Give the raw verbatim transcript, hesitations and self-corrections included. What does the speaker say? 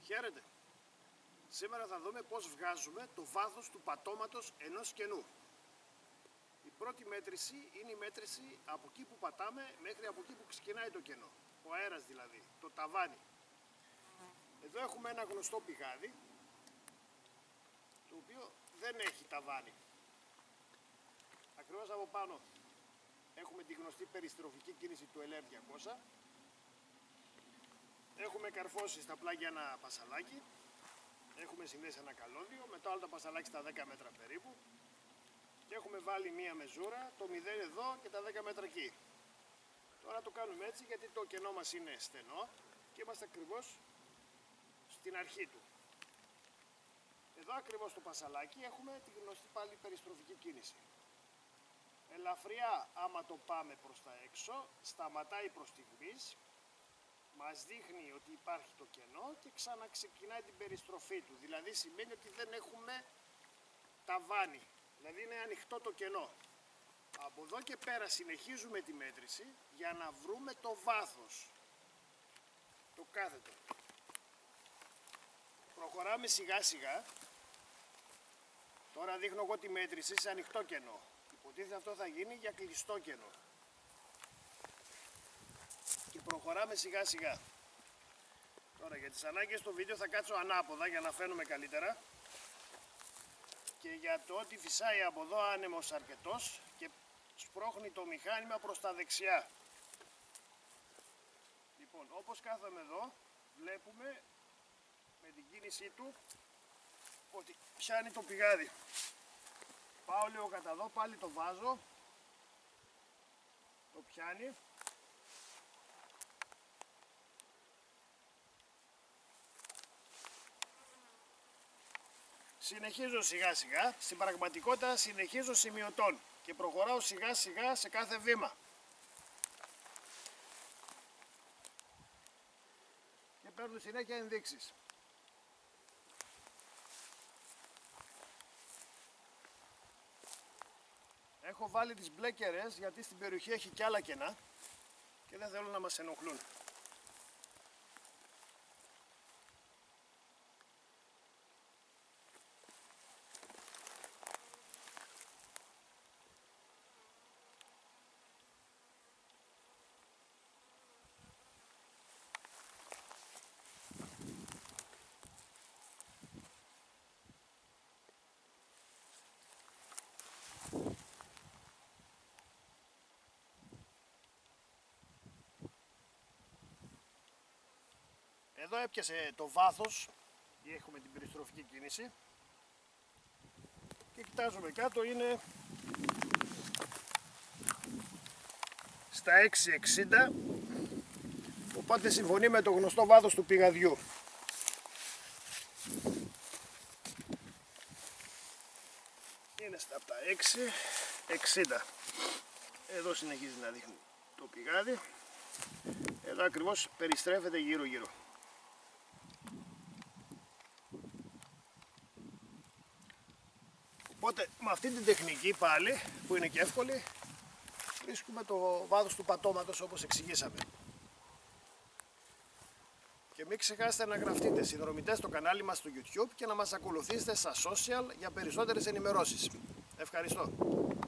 Χαίρετε. Σήμερα θα δούμε πώς βγάζουμε το βάθος του πατώματος ενός κενού. Η πρώτη μέτρηση είναι η μέτρηση από εκεί που πατάμε μέχρι από εκεί που ξεκινάει το κενό. Ο αέρας δηλαδή, το ταβάνι. Εδώ έχουμε ένα γνωστό πηγάδι, το οποίο δεν έχει ταβάνι. Ακριβώς από πάνω έχουμε τη γνωστή περιστροφική κίνηση του ελ αρ διακόσια. Έχουμε καρφώσει στα πλάγια ένα πασαλάκι. Έχουμε συνδέσει ένα καλώδιο, με το άλλο το πασαλάκι στα δέκα μέτρα περίπου. Και έχουμε βάλει μία μεζούρα, το μηδέν εδώ και τα δέκα μέτρα εκεί. Τώρα το κάνουμε έτσι γιατί το κενό μας είναι στενό και είμαστε ακριβώς στην αρχή του. Εδώ ακριβώς στο πασαλάκι έχουμε τη γνωστή πάλι περιστροφική κίνηση. Ελαφριά άμα το πάμε προς τα έξω, σταματάει προς στιγμής, μας δείχνει ότι υπάρχει το κενό και ξαναξεκινάει την περιστροφή του. Δηλαδή σημαίνει ότι δεν έχουμε ταβάνι, δηλαδή είναι ανοιχτό το κενό. Από εδώ και πέρα συνεχίζουμε τη μέτρηση για να βρούμε το βάθος, το κάθετο. Προχωράμε σιγά σιγά. Τώρα δείχνω εγώ τη μέτρηση σε ανοιχτό κενό. Υποτίθεται αυτό θα γίνει για κλειστό κενό. Και προχωράμε σιγά σιγά. Τώρα για τις ανάγκες του βίντεο θα κάτσω ανάποδα για να φαίνουμε καλύτερα. Και για το ότι φυσάει από εδώ άνεμος αρκετός και σπρώχνει το μηχάνημα προς τα δεξιά. Λοιπόν, όπως κάθομαι εδώ, βλέπουμε με την κίνησή του ότι πιάνει το πηγάδι. Πάω λίγο κατά εδώ, πάλι το βάζω, το πιάνει. Συνεχίζω σιγά σιγά, στην πραγματικότητα συνεχίζω σημειωτών και προχωράω σιγά σιγά σε κάθε βήμα. Και παίρνω συνέχεια ενδείξεις. Έχω βάλει τις μπλε κερές γιατί στην περιοχή έχει κι άλλα κενά και δεν θέλω να μας ενοχλούν. Εδώ έπιασε το βάθος, έχουμε την περιστροφική κίνηση και κοιτάζουμε κάτω, είναι στα έξι εξήντα, οπότε συμφωνεί με το γνωστό βάθος του πηγαδιού. Είναι στα από τα έξι εξήντα. Εδώ συνεχίζει να δείχνει το πηγάδι, εδώ ακριβώς περιστρέφεται γύρω γύρω. Οπότε με αυτή την τεχνική πάλι, που είναι και εύκολη, βρίσκουμε το βάθος του πατώματος όπως εξηγήσαμε. Και μην ξεχάσετε να γραφτείτε συνδρομητές στο κανάλι μας στο YouTube και να μας ακολουθήσετε στα social για περισσότερες ενημερώσεις. Ευχαριστώ.